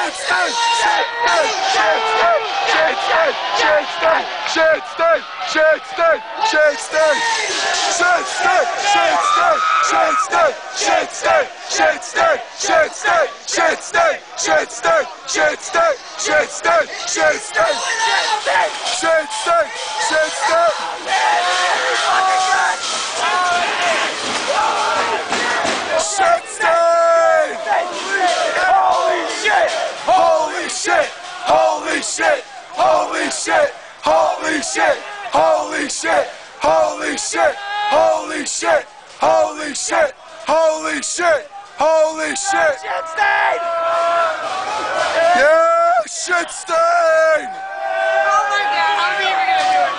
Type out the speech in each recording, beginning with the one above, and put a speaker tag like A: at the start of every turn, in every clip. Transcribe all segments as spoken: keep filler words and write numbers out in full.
A: Shit stain! Shit stain! Shit stain! Shit stain! Shit stain! Shit stain! Shit stain! Shit stain! Shit stain! Shit stain! Shit stain! Shit stain! Shit stain! Shit stain! Shit stain! Shit stain! Shit stain! Shit stain! Shit stain! Holy shit! Holy shit! Holy shit! Holy shit! Holy shit! Holy shit! Holy shit! Holy shit! Holy shit! Holy shit! Holy shit! Shit stain! Yeah! Shit stain!
B: Oh my god, how are you ever gonna do it?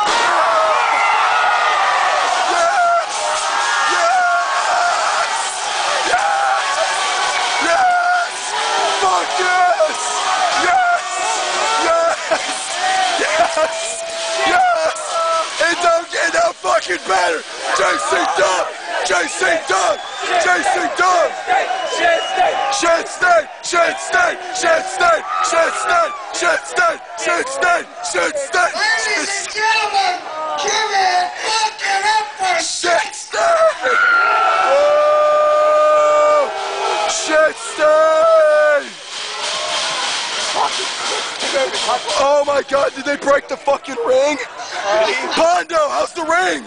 A: It don't get no fucking better. J C Dub, J C Dub, J C Dub. Shit stain, shit stain, shit stain, shit stain, shit stain, shit stain, shit stain, shit stain.
C: Ladies and gentlemen, give it fucking up for
A: shit stain. Whoa, shit stain. Oh my god, did they break the fucking ring? Pondo, how's the ring?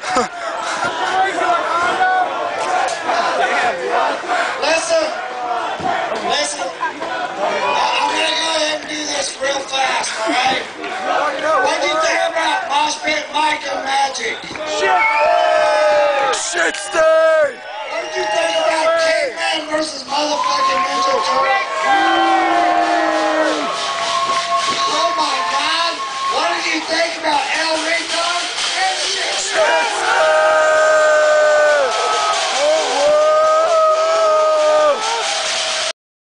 C: Listen, listen, I'm gonna go ahead and do this real fast, alright? What do you think about Mosh Pit Mike and Magic?
A: Shit! Shit stain!